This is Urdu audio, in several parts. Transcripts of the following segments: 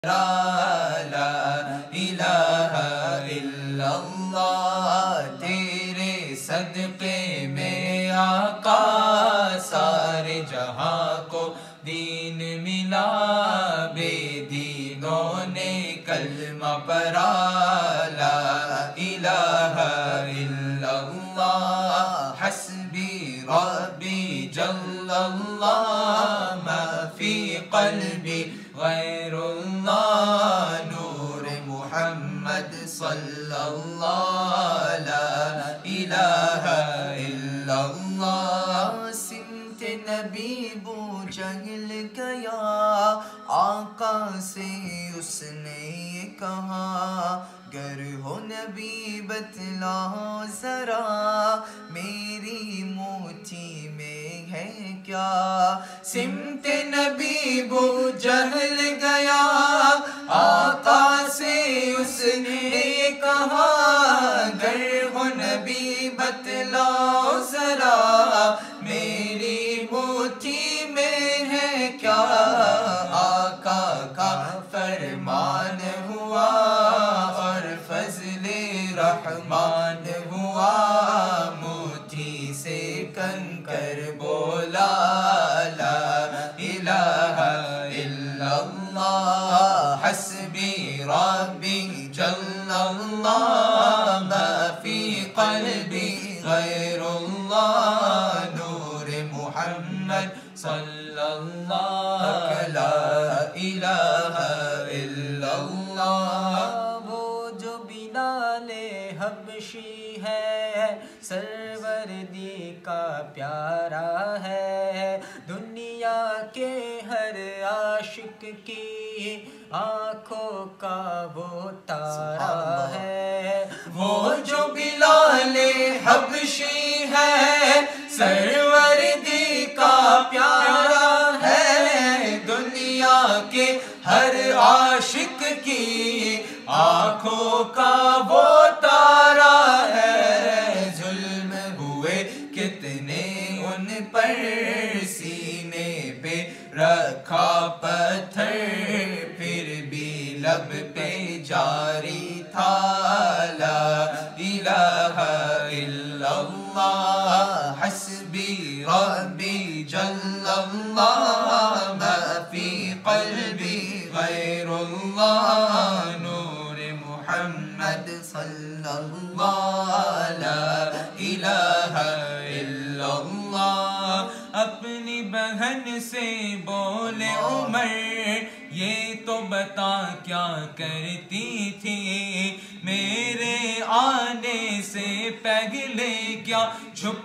لا الہ الا اللہ، تیرے صدقے میں آقا سارے جہاں کو دین ملا، بے دینوں نے کلمہ پڑھا، لا الہ الا اللہ، حسبی ربی جل اللہ، ما فی قلبی غیر اللہ، نور محمد صلی اللہ، لا الہ الا اللہ، سمت نبی بو جہل گیا، آقا سے اس نے یہ کہا، گر ہو نبی بتلا ذرا، میری موٹھی میں ہے کیا، سمت نبی بو جہل گیا، آقا سے اس نے کہا، گر ہو نبی بتلا ذرا، میری موٹھی میں ہے کیا، آقا کا فرمان ہوا اور فضل رحمان ہوا، موٹھی سے کنکر بولا، لا الہ الا اللہ، حسبی ربی جل اللہ، ما فی قلبی غیر اللہ، نور محمد صلی اللہ، لا الہ الا اللہ، وہ جو بلال حبشی ہے، سروردی کا پیارا ہے، دنیا کے ہر عاشق کی آنکھوں کا وہ تارا ہے، وہ جو بلال حبشی ہے، سروردی کا پیارا ہے، دنیا کے ہر عاشق کی آنکھوں کا وہ تارا ہے، ظلم ہوئے کتنے ان پر، سینے پہ رکھا پتھر، پھر بھی لب پہ جاری تھا، لا الہ الا اللہ، حسبی ربی جل اللہ، ما فی قلبی غیر اللہ، نور محمد صلی اللہ، لا الہ الا اللہ، اپنی بہن سے بولے عمر، یہ تو بتا کیا کرتی تھی، میرے آنے سے پہلے کیا چھپ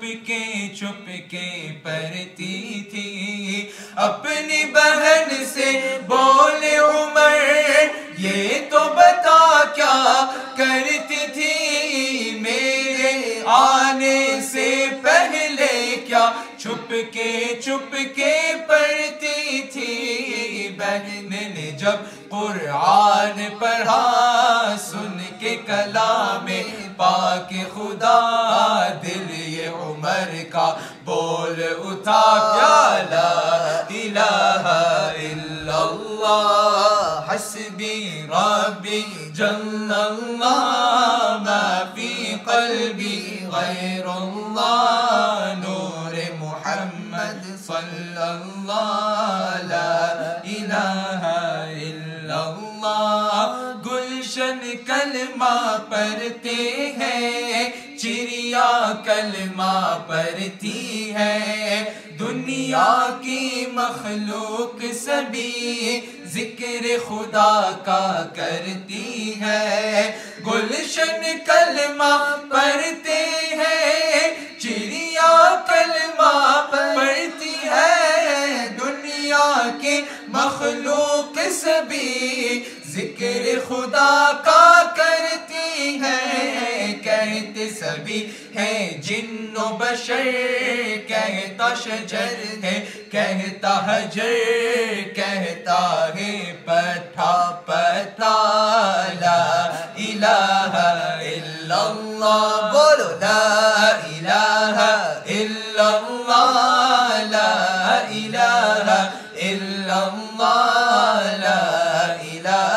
کے پڑھتی تھی، اپنی بہن سے بولے عمر، یہ تو بتا کیا کرتی تھی، میرے آنے سے پہلے کیا چھپ کے پڑھتی تھی، بہن نے جب قرآن پڑھا، سن کے کلام پاک خدا، دل یہ عمر کا بول اٹھا، کیا لا الہ الا اللہ، حسبی ربی جل اللہ، ما فی قلبی غیر اللہ، نور محمد صلی اللہ، لا الہ الا اللہ، گلشن کلمہ پڑھتے ہیں، چڑیا کلمہ پڑھتی ہے، دنیا کی مخلوق سبھی ذکر خدا کا کرتی ہے، گلشن کلمہ پڑھتے ہیں، چڑیا کلمہ پڑھتی ہے، دنیا کی مخلوق سبھی ذکر خدا کا کرتی ہے، کہتے سبھی ہے جن و بشر، کہتا شجر ہے، کہتا حجر، کہتا ہے پتھا پتا، لا الہ الا اللہ، بولو لا الہ الا اللہ، لا الہ الا اللہ، لا الہ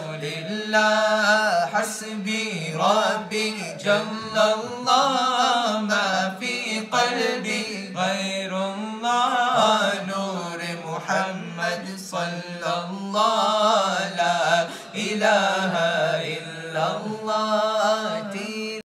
لله حسبي ربي جل الله ما في قلبي غير الله نور محمد صلى الله لا إله